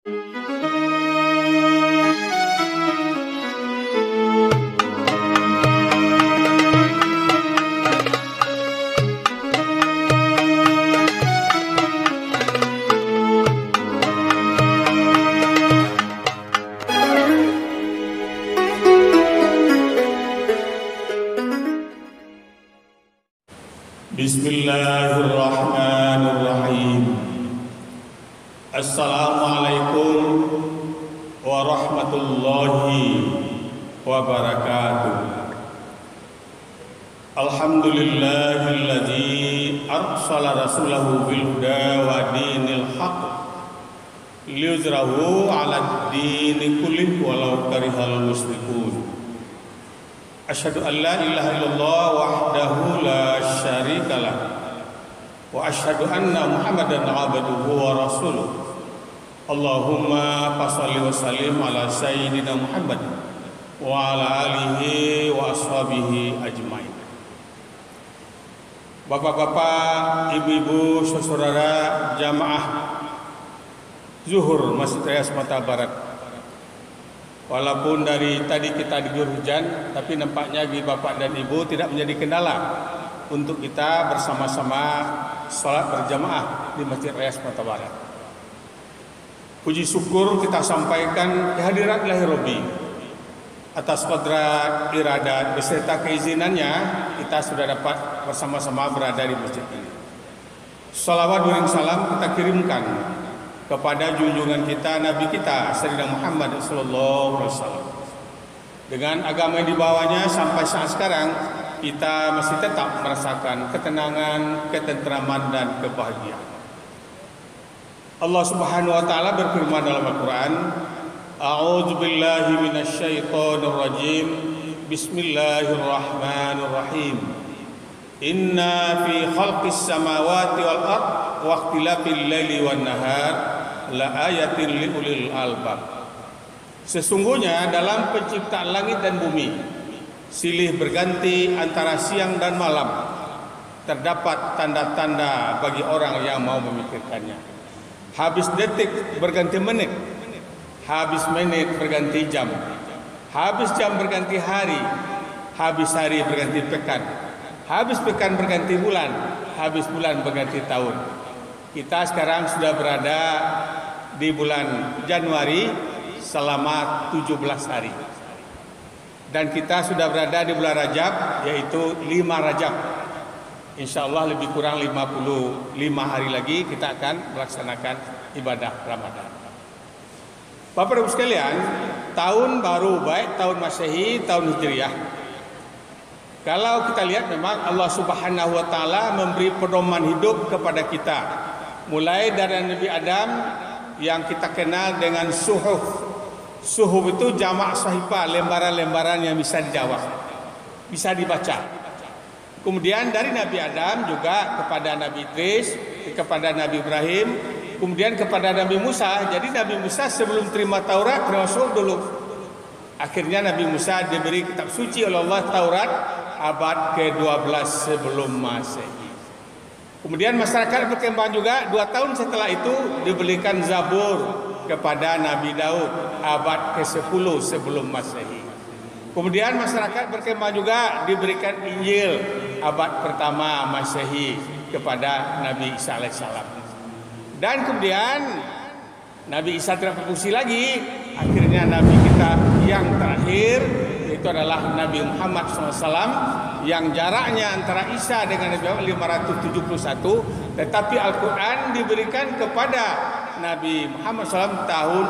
Bismillahirrahmanirrahim. Assalamualaikum warahmatullahi wabarakatuh. Alhamdulillahilladzi arsala rasulahu bil huda wa dinil haqq liyuzrahu 'alad dini kullih walau karihal musyrikun. Asyhadu an la ilaha illallah wahdahu la syarikalah wa asyhadu anna Muhammadan 'abduhu wa rasuluh. Allahumma shalli wa sallim ala sayyidina Muhammad wa ala alihi wa ashabihi ajmain. Bapak-bapak, ibu-ibu, saudara jamaah Zuhur Masjid Raya Sumatera Barat. Walaupun dari tadi kita diguyur hujan, tapi nampaknya bagi bapak dan ibu tidak menjadi kendala untuk kita bersama-sama sholat berjamaah di Masjid Raya Sumatera Barat. Puji syukur kita sampaikan kehadirat Ilahi Rabbi atas qadrat iradat beserta keizinannya kita sudah dapat bersama-sama berada di masjid ini. Salawat dan salam kita kirimkan kepada junjungan kita, Nabi kita, Sayyidina Muhammad sallallahu alaihi wasallam. Dengan agama yang dibawanya sampai saat sekarang, kita masih tetap merasakan ketenangan, ketentraman dan kebahagiaan. Allah Subhanahu wa taala berfirman dalam Al-Qur'an, A'udzu billahi minasyaitonir rajim. Bismillahirrahmanirrahim. Inna fi khalqis samawati wal ard wa ikhtilafil laili wan nahar la ayatin liulil albab. Sesungguhnya dalam penciptaan langit dan bumi, silih berganti antara siang dan malam, terdapat tanda-tanda bagi orang yang mau memikirkannya. Habis detik berganti menit, habis menit berganti jam, habis jam berganti hari, habis hari berganti pekan, habis pekan berganti bulan, habis bulan berganti tahun. Kita sekarang sudah berada di bulan Januari selama 17 hari. Dan kita sudah berada di bulan Rajab, yaitu 5 Rajab. Insya Allah lebih kurang 55 hari lagi kita akan melaksanakan ibadah Ramadan. Bapak Ibu sekalian, tahun baru baik tahun Masehi, tahun Hijriah. Kalau kita lihat memang Allah Subhanahu wa taala memberi pedoman hidup kepada kita. Mulai dari Nabi Adam yang kita kenal dengan suhuf. Suhuf itu jamak sahifah, lembaran-lembaran yang bisa dijawab, bisa dibaca. Kemudian dari Nabi Adam juga kepada Nabi Idris, kepada Nabi Ibrahim, kemudian kepada Nabi Musa. Jadi Nabi Musa sebelum terima Taurat terima suhuf dulu. Akhirnya Nabi Musa diberi kitab suci oleh Allah, Taurat, abad ke-12 sebelum Masehi. Kemudian masyarakat berkembang juga 2 tahun setelah itu diberikan Zabur kepada Nabi Daud, abad ke-10 sebelum Masehi. Kemudian masyarakat berkembang juga diberikan Injil abad pertama Masehi kepada Nabi Isa alaihissalam. Dan kemudian Nabi Isa tidak berfungsi lagi. Akhirnya Nabi kita yang terakhir itu adalah Nabi Muhammad SAW, yang jaraknya antara Isa dengan Nabi Muhammad 571, tetapi Al-Quran diberikan kepada Nabi Muhammad SAW tahun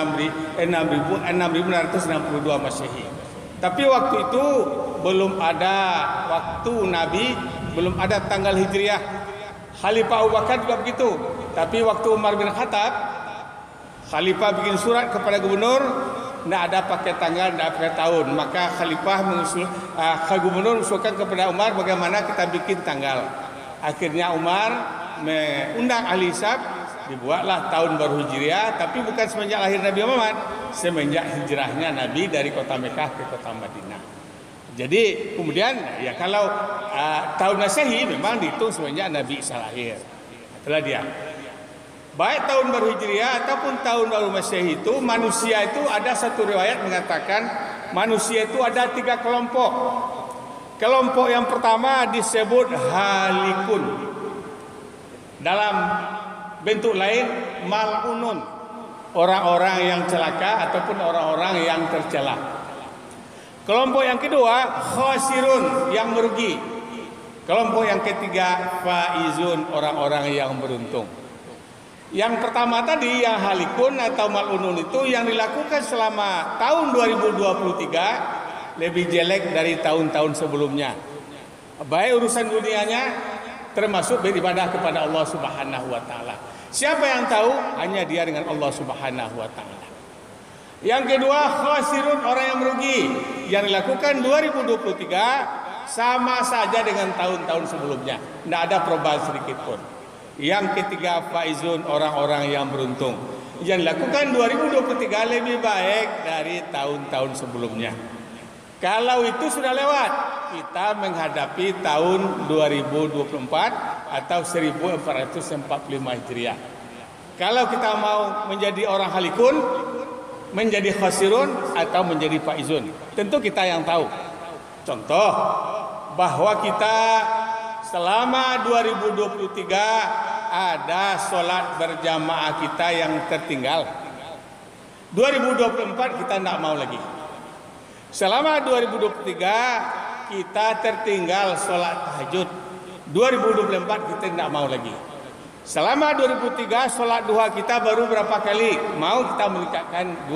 6662 Masehi. Tapi waktu itu belum ada waktu Nabi, belum ada tanggal Hijriah. Khalifah Abu Bakar juga begitu. Tapi waktu Umar bin Khattab, Khalifah bikin surat kepada gubernur, tidak ada pakai tanggal, tidak pakai tahun. Maka Khalifah gubernur mengusulkan kepada Umar bagaimana kita bikin tanggal. Akhirnya Umar mengundang ahli hisab, dibuatlah tahun baru Hijriah, tapi bukan semenjak lahir Nabi Muhammad, semenjak hijrahnya Nabi dari kota Mekah ke kota Madinah. Jadi kemudian ya kalau tahun Masehi memang dihitung semenjak Nabi Isa lahir. Itulah dia. Baik tahun baru Hijriah ataupun tahun baru Masehi itu, manusia itu ada satu riwayat mengatakan manusia itu ada 3 kelompok. Kelompok yang pertama disebut halikun. Dalam bentuk lain mal'unun. Orang-orang yang celaka ataupun orang-orang yang tercela. Kelompok yang kedua khasirun, yang merugi. Kelompok yang ketiga faizun, orang-orang yang beruntung. Yang pertama tadi yang halikun atau mal'unun itu yang dilakukan selama tahun 2023 lebih jelek dari tahun-tahun sebelumnya. Baik urusan dunianya termasuk beribadah kepada Allah Subhanahu wa taala. Siapa yang tahu? Hanya dia dengan Allah Subhanahu wa taala. Yang kedua khasirun, orang yang merugi. Yang dilakukan 2023 sama saja dengan tahun-tahun sebelumnya. Tidak ada perubahan sedikit pun. Yang ketiga faizun, orang-orang yang beruntung. Yang dilakukan 2023 lebih baik dari tahun-tahun sebelumnya. Kalau itu sudah lewat, kita menghadapi tahun 2024 atau 1445 Hijriah. Kalau kita mau menjadi orang halikun, menjadi khasirun atau menjadi faizun, tentu kita yang tahu. Contoh bahwa kita selama 2023 ada sholat berjamaah kita yang tertinggal. 2024 kita tidak mau lagi. Selama 2023 kita tertinggal sholat tahajud. 2024 kita tidak mau lagi. Selama 2003 sholat duha kita baru berapa kali? Mau kita meningkatkan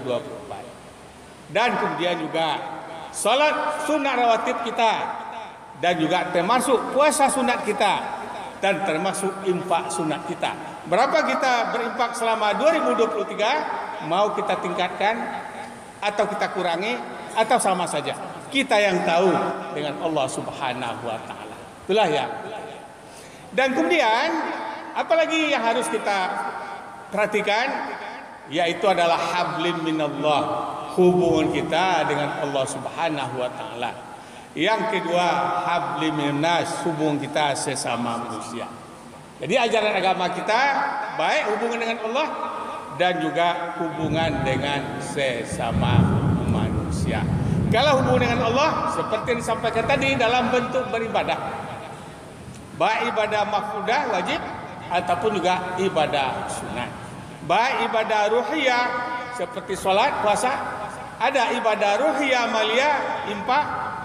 2024. Dan kemudian juga sholat sunat rawatib kita. Dan juga termasuk puasa sunat kita. Dan termasuk infak sunat kita. Berapa kita berinfak selama 2023? Mau kita tingkatkan atau kita kurangi atau sama saja? Kita yang tahu dengan Allah Subhanahu wa taala. Itulah ya. Dan kemudian apalagi yang harus kita perhatikan, yaitu adalah hablim minallah, hubungan kita dengan Allah Subhanahu wa taala. Yang kedua, hablim minnas, hubungan kita sesama manusia. Jadi ajaran agama kita baik hubungan dengan Allah dan juga hubungan dengan sesama manusia. Kalau hubungan dengan Allah seperti yang disampaikan tadi dalam bentuk beribadah, baik ibadah mafrudah wajib ataupun juga ibadah sunat. Baik ibadah ruhiyah seperti sholat, puasa, ada ibadah ruhiyah maliyah, infak,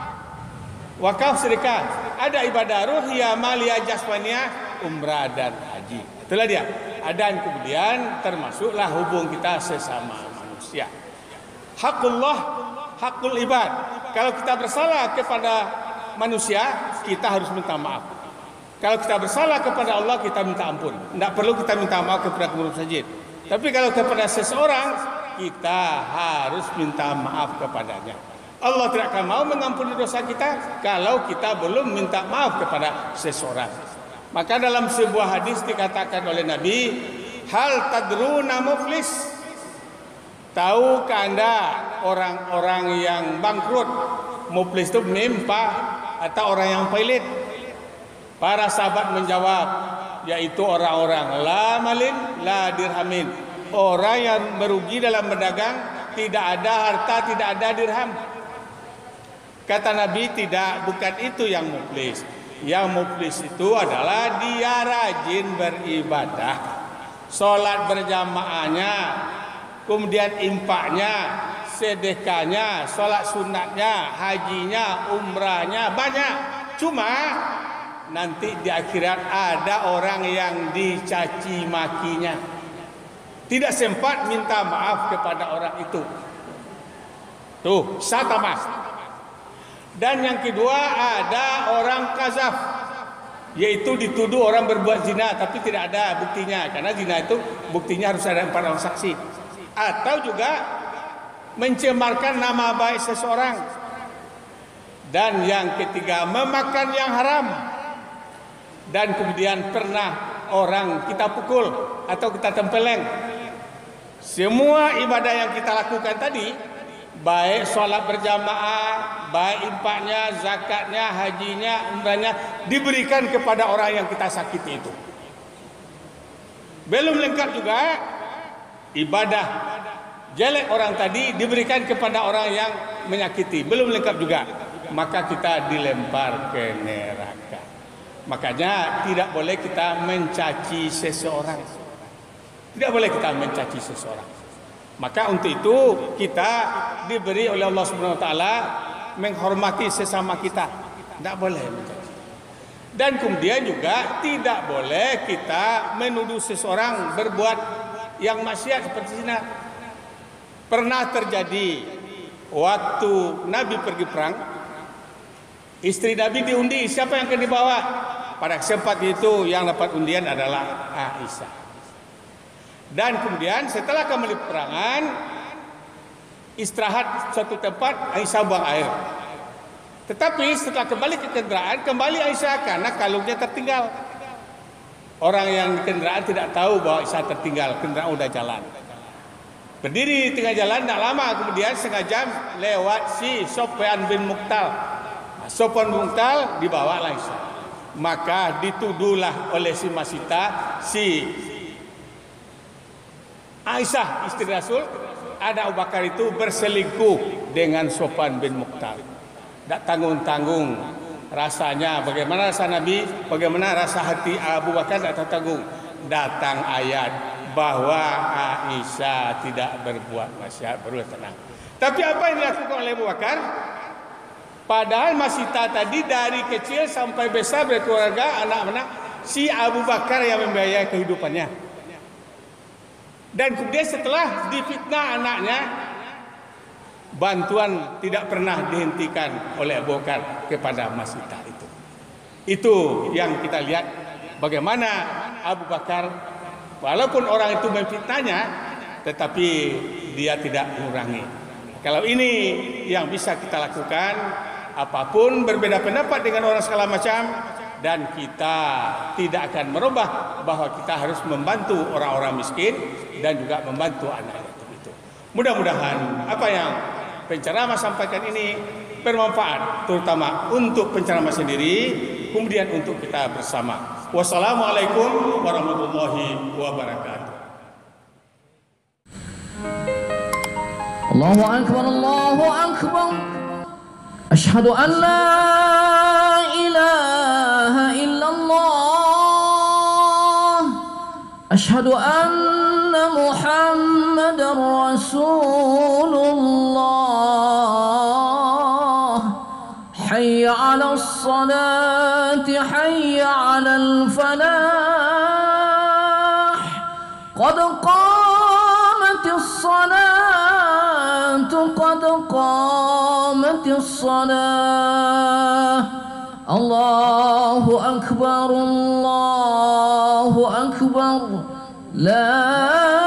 wakaf, sedekah, ada ibadah ruhiyah maliyah jasmaniyah, umrah dan haji. Itulah dia. Dan kemudian termasuklah hubung kita sesama manusia. Hakullah, hakul ibad. Kalau kita bersalah kepada manusia, kita harus minta maaf. Kalau kita bersalah kepada Allah, kita minta ampun. Tidak perlu kita minta maaf kepada pengurus masjid. Tapi kalau kepada seseorang, kita harus minta maaf kepadanya. Allah tidak akan mau mengampuni dosa kita kalau kita belum minta maaf kepada seseorang. Maka dalam sebuah hadis dikatakan oleh Nabi, hal tadruna muflis? Tahukah Anda orang-orang yang bangkrut? Muflis itu menimpa atau orang yang pailit? Para sahabat menjawab, yaitu orang-orang la malin la dirhamin, orang yang merugi dalam berdagang, tidak ada harta, tidak ada dirham. Kata Nabi, tidak, bukan itu yang muflis. Yang muflis itu adalah dia rajin beribadah, sholat berjamaahnya, kemudian infaknya, sedekahnya, sholat sunatnya, hajinya, umrahnya, banyak. Cuma nanti di akhirat ada orang yang dicaci makinya, tidak sempat minta maaf kepada orang itu. Tuh, satamah. Dan yang kedua ada orang kazaf, yaitu dituduh orang berbuat zina tapi tidak ada buktinya, karena zina itu buktinya harus ada 4 orang saksi. Atau juga mencemarkan nama baik seseorang. Dan yang ketiga memakan yang haram. Dan kemudian pernah orang kita pukul atau kita tempeleng. Semua ibadah yang kita lakukan tadi, baik sholat berjamaah, baik infaknya, zakatnya, hajinya, umrahnya, diberikan kepada orang yang kita sakiti itu. Belum lengkap juga ibadah jelek orang tadi diberikan kepada orang yang menyakiti, belum lengkap juga, maka kita dilempar ke neraka. Makanya tidak boleh kita mencaci seseorang. Tidak boleh kita mencaci seseorang. Maka untuk itu kita diberi oleh Allah Subhanahu wa taala menghormati sesama kita. Tidak boleh mencaci. Dan kemudian juga tidak boleh kita menuduh seseorang berbuat yang maksiat seperti zina. Pernah terjadi waktu Nabi pergi perang, istri Nabi diundi siapa yang akan dibawa. Pada kesempatan itu yang dapat undian adalah Aisyah. Dan kemudian setelah kembali peperangan, istirahat suatu tempat, Aisyah buang air. Tetapi setelah kembali ke kendaraan, kembali Aisyah karena kalungnya tertinggal. Orang yang di kendaraan tidak tahu bahwa Aisyah tertinggal, kendaraan udah jalan. Berdiri di tengah jalan, tidak lama kemudian setengah jam lewat si Sofyan bin Muqtal. Sofyan bin Muqtal dibawa Aisyah. Maka dituduhlah oleh si Masita, si Aisyah istri Rasul, ada Abu Bakar itu berselingkuh dengan Sofyan bin Muqtal. Tak tanggung-tanggung rasanya, bagaimana rasa Nabi, bagaimana rasa hati Abu Bakar tak tanggung. Datang ayat bahwa Aisyah tidak berbuat maksiat, baru tenang. Tapi apa yang dilakukan oleh Abu Bakar? Padahal Masita tadi dari kecil sampai besar berkeluarga, anak-anak, si Abu Bakar yang membiayai kehidupannya. Dan kemudian setelah difitnah anaknya, bantuan tidak pernah dihentikan oleh Abu Bakar kepada Masita itu. Itu yang kita lihat bagaimana Abu Bakar walaupun orang itu memfitnahnya, tetapi dia tidak mengurangi. Kalau ini yang bisa kita lakukan, apapun berbeda pendapat dengan orang segala macam, dan kita tidak akan merubah bahwa kita harus membantu orang-orang miskin dan juga membantu anak yatim itu. Mudah-mudahan apa yang penceramah sampaikan ini bermanfaat, terutama untuk penceramah sendiri, kemudian untuk kita bersama. Wassalamualaikum warahmatullahi wabarakatuh. Allahu akbar, Allahu akbar. Asyhadu an la ilaha illallah. Asyhadu anna Muhammadar Rasulullah. Hayya 'alas salati, hayya 'alal falah. Qad qamatis salatu, qad qamatis salah. Allahu akbar, Allahu akbar. La